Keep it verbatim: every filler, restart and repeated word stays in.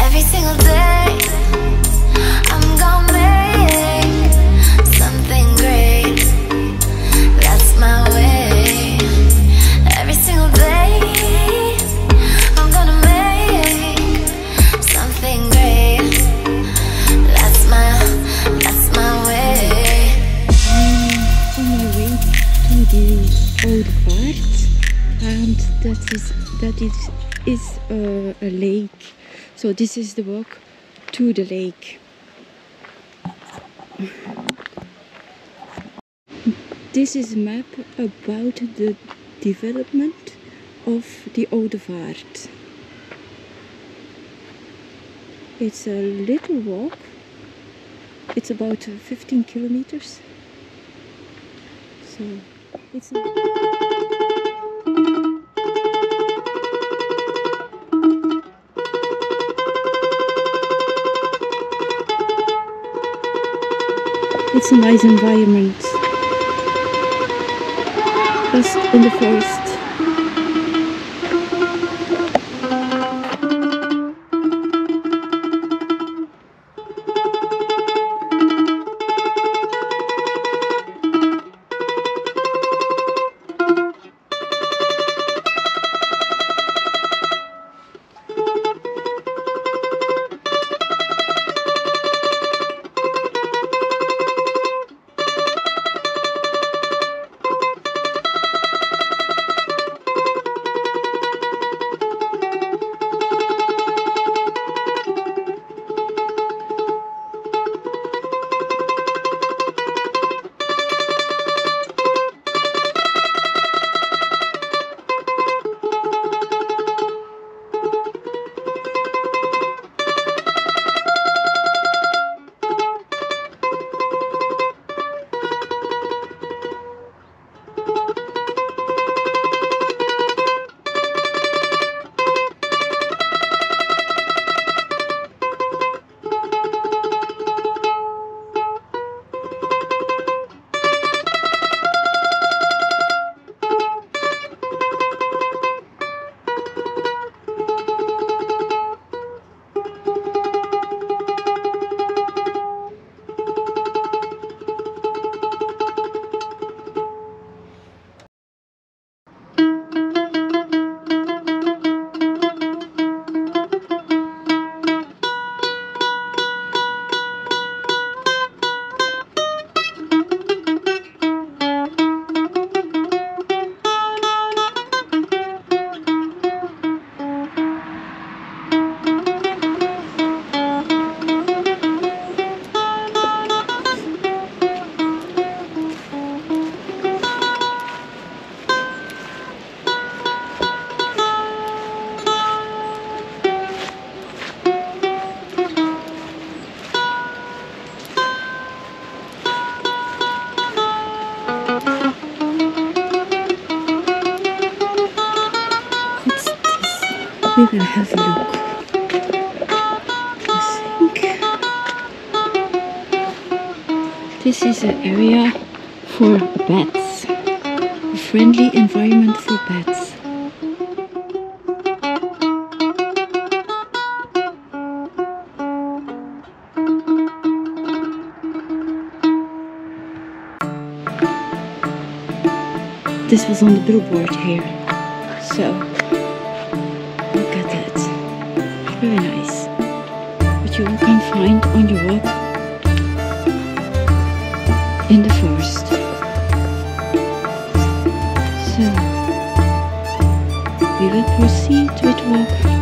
Every single day I'm gonna make something great. That's my way. Every single day I'm gonna make something great. That's my, that's my way. I'm on my way to the Oude Vaart, and that is that is is uh, a lake. So this is the walk to the lake. This is a map about the development of the Oude Vaart. It's a little walk. It's about fifteen kilometers. So it's not. It's a nice environment, just in the forest. We will have a look. I think this is an area for bats, a friendly environment for bats. This was on the billboard here, so look at that, very nice. But you can find on your walk in the forest. So we will proceed with walk.